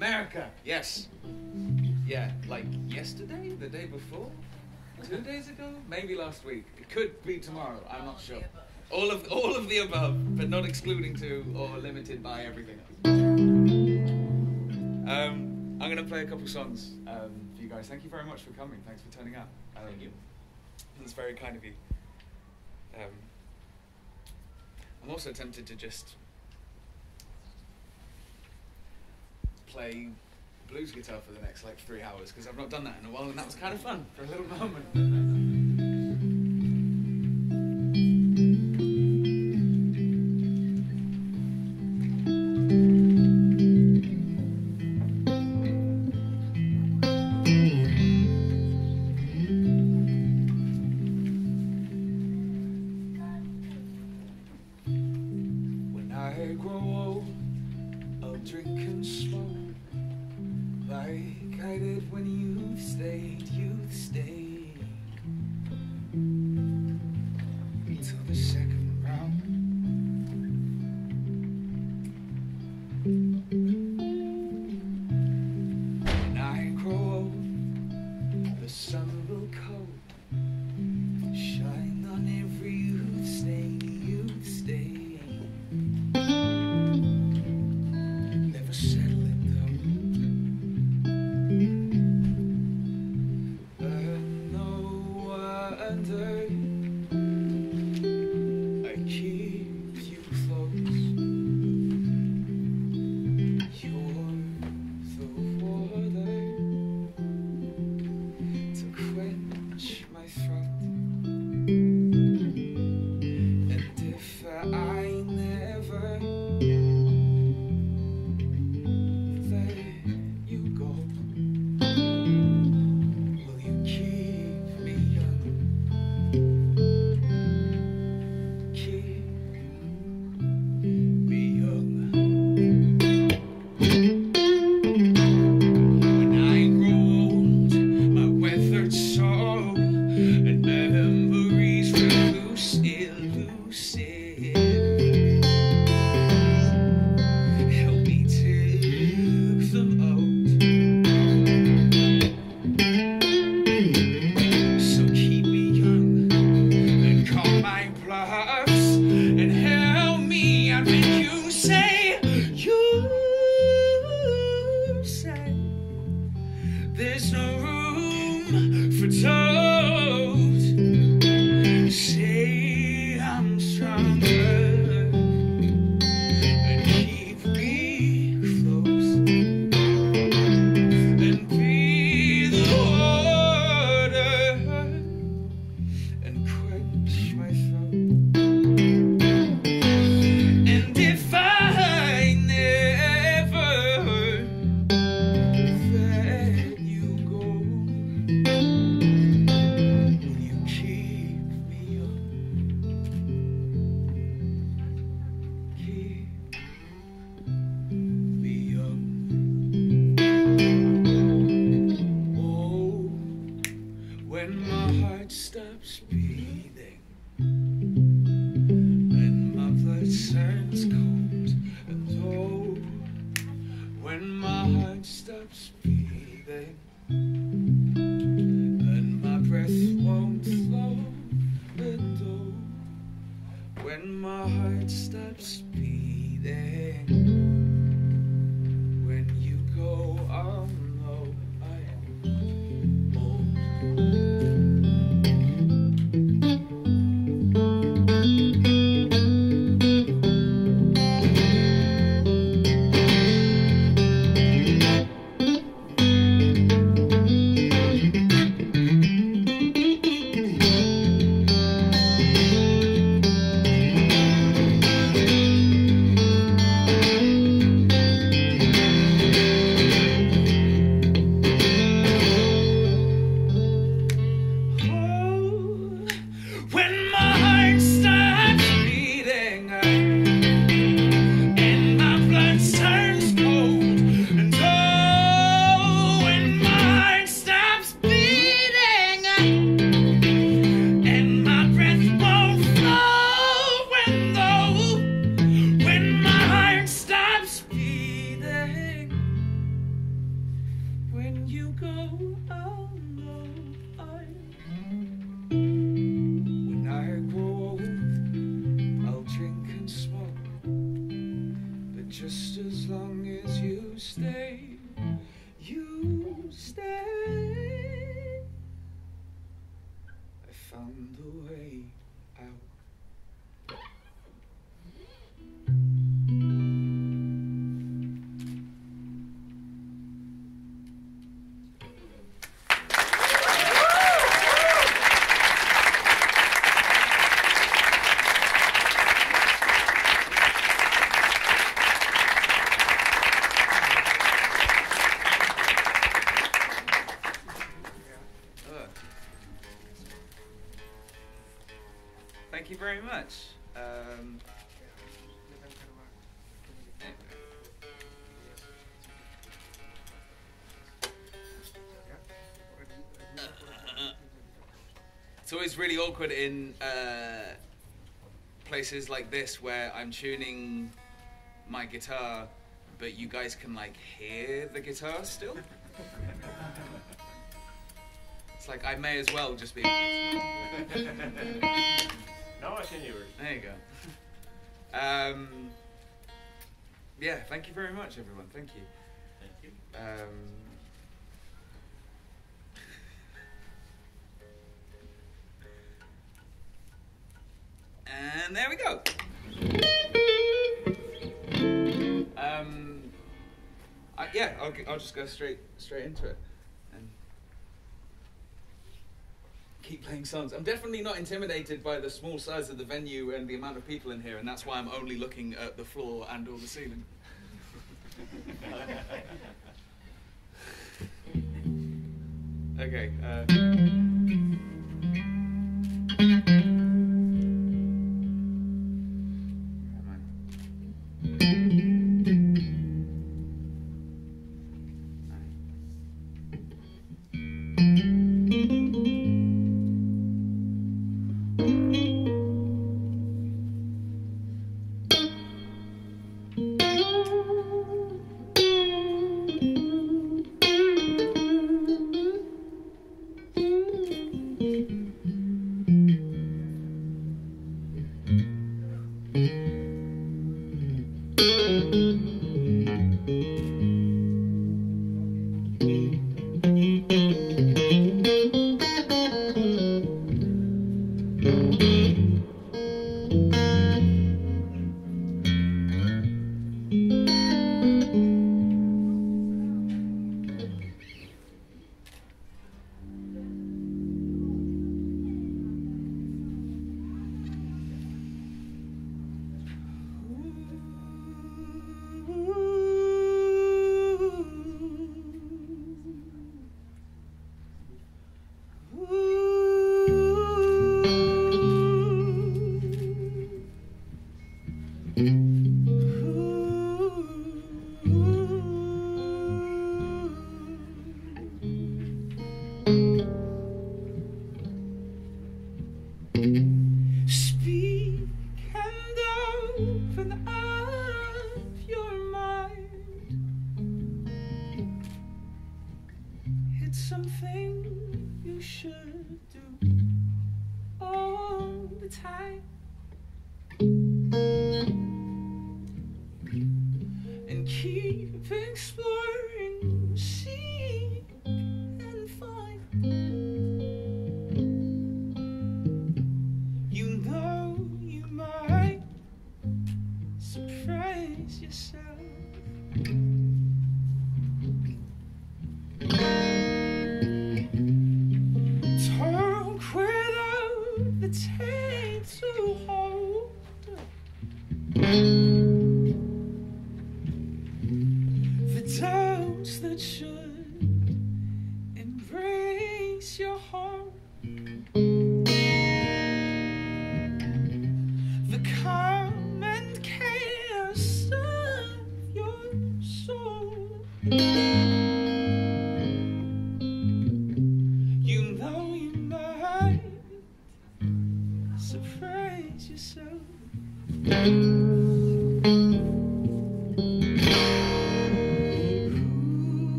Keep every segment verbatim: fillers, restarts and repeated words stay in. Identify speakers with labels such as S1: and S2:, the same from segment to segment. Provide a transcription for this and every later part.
S1: America, yes. Yeah, like yesterday, the day before, two days ago, maybe last week. It could be tomorrow, I'm not sure. All of all of the above, but not excluding to or limited by everything else. Um, I'm going to play a couple songs um, for you guys. Thank you very much for coming. Thanks for turning up. Um, Thank you. That's very kind of you. Um, I'm also tempted to just play blues guitar for the next like three hours because I've not done that in a while, and that was kind of fun for a little moment. always really awkward in uh, places like this where I'm tuning my guitar, but you guys can like hear the guitar still. It's like I may as well just be.
S2: No, I can hear it.
S1: There you go. Um, yeah, thank you very much, everyone. Thank you.
S2: Thank you.
S1: Um, and there we go. Um, I, yeah, I'll, I'll just go straight straight into it and keep playing songs. I'm definitely not intimidated by the small size of the venue and the amount of people in here, and that's why I'm only looking at the floor and or the ceiling. Okay. Uh,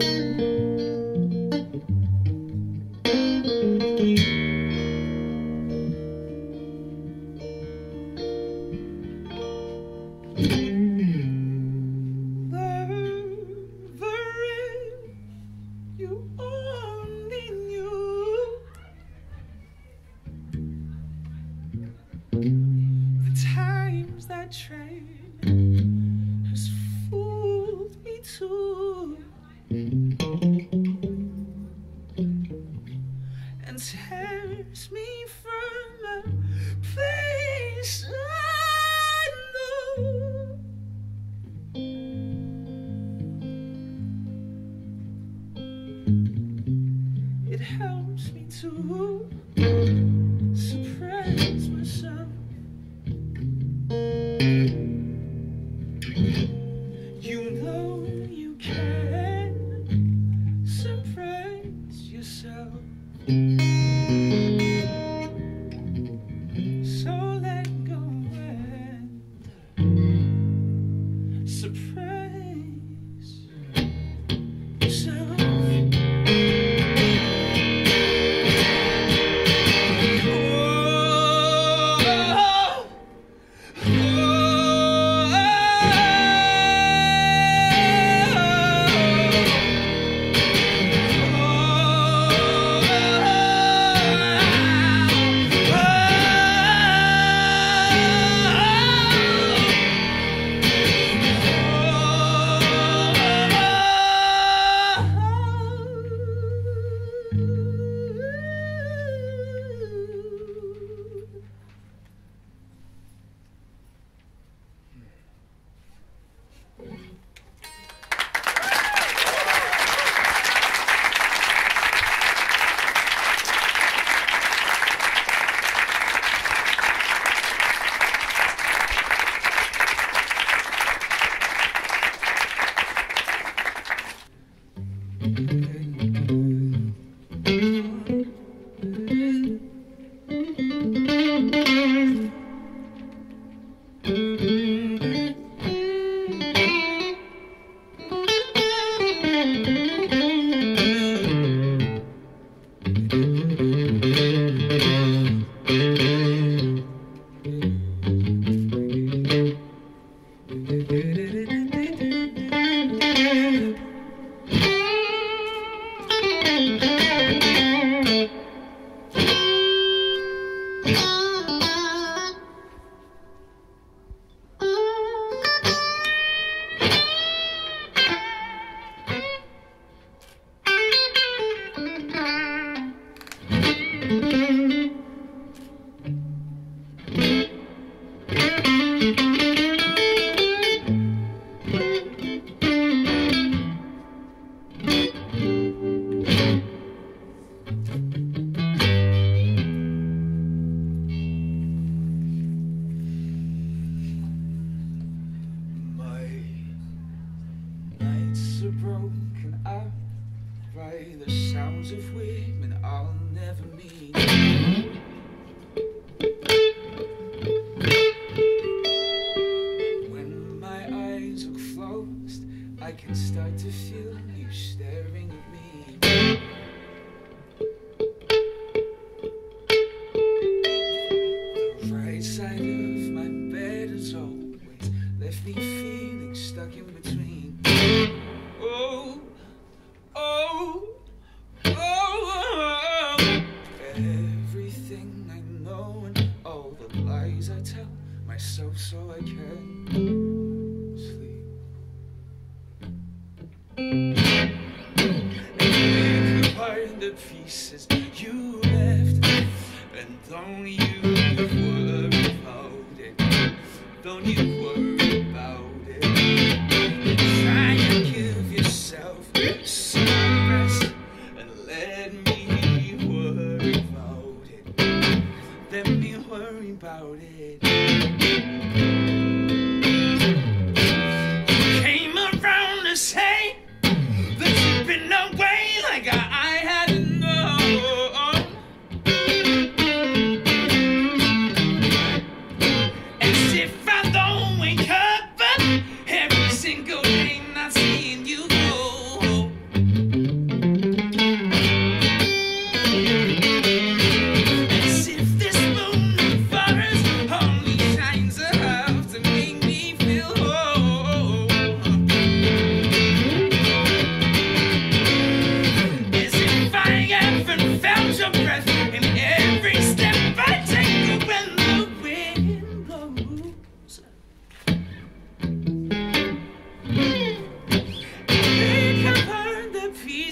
S3: As if I don't wake up.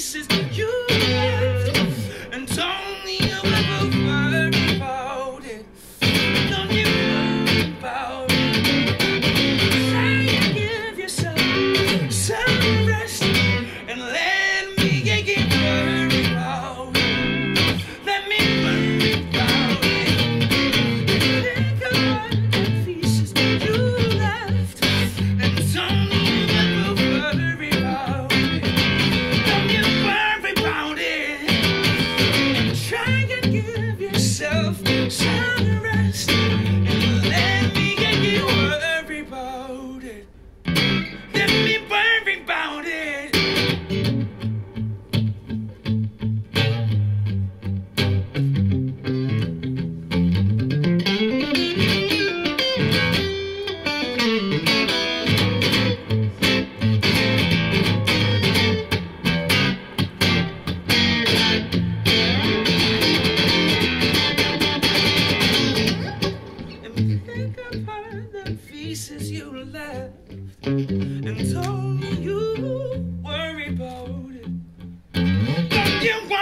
S1: pieces you left and told me you never worry about it. Don't you worry about it. Try and give yourself some rest and let me get you worry about it. Let me worry about it. Think about the pieces you left and told me you never worry about it. Don't you worry about it. Try and give yourself some rest and let me get you worry about it. Let me worry about it. And think about the pieces you left and told me you worry about it. Don't you worry